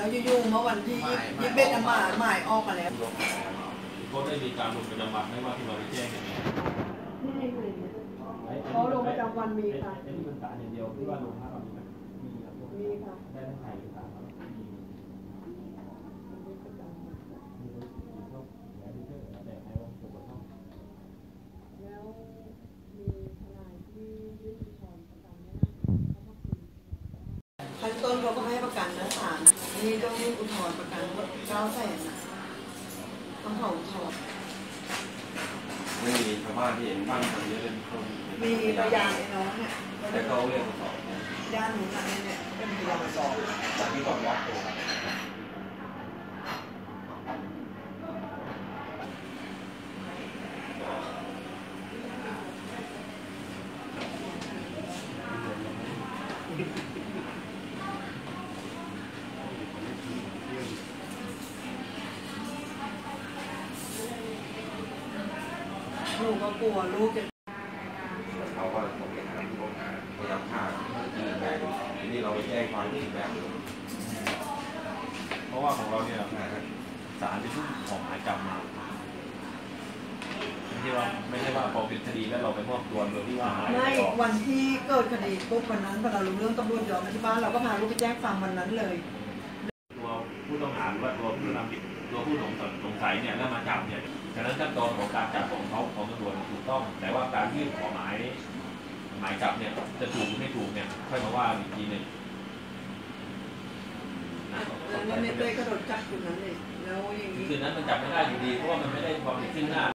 แล้วอยู่ๆเมื่อวันที่21หมายออกมาแล้วก็ได้มีการลงประจำวันไม่ว่าที่เราไปแจ้งกันเนี่ยนี่เลยเขาลงประจำวันมีค่ะไอ้ที่เป็นสารอย่างเดียวที่ว่าลงภาพเรามีไหมมีครับมีค่ะได้ทั้งไทยหรือต่างประเทศมีแต่ในวงกลมแล้วมีทนายที่ยื่นอุทธรณ์ประกันเนี่ยเขามาคุยขั้นต้นเขาก็ไม่ให้ประกันนะศาลนี่ต้องยื่นอุทธรณ์ประกัน900,000นะต้องขออุทธรณ์ไม่มีชาวบ้านที่เห็นบ้านคนเยอะเลยมีพยานไอ้น้องเนี่ยแต่เขาเรียกสอบย่านหนูนะเนี่ยเป็นพยานสอบจากที่ต้องรับตัวลูกก็กลัวลูกจะเขาก็ส่งไปหาที่โรงงานพยายามฆ่าที่แบบทีนี้เราไปแจ้งความที่แบบเพราะว่าของเราเนี่ยศาลจะชุดของหมายจับมาไม่ใช่ว่าพอเป็นคดีแล้วเราไปมอบตัวโดยที่ว่าไม่วันที่เกิดคดีปุ๊บวันนั้นพอเรารู้เรื่องตำรวจย้อนมาที่บ้านเราก็พาลูกไปแจ้งความวันนั้นเลยตัวผู้ต้องหาหรือว่าตัวผู้ทำผิดตัวผู้สงสัยเนี่ยแล้วมาจับเนี่ยฉะนั้นขั้นตอนของการจับของเขาของตำรวจถูกต้องแต่ว่าการยื่นขอหมายจับเนี่ยจะถูกไม่ถูกเนี่ยค่อยมาว่าอีกทีหนึ่งแล้วไม่ได้กระโดดจับคืนนั้นเลยแล้วอย่างนี้คืนนั้นมันจับไม่ได้อยู่ดีเพราะว่ามันไม่ได้ความผิดซึ่งหน้า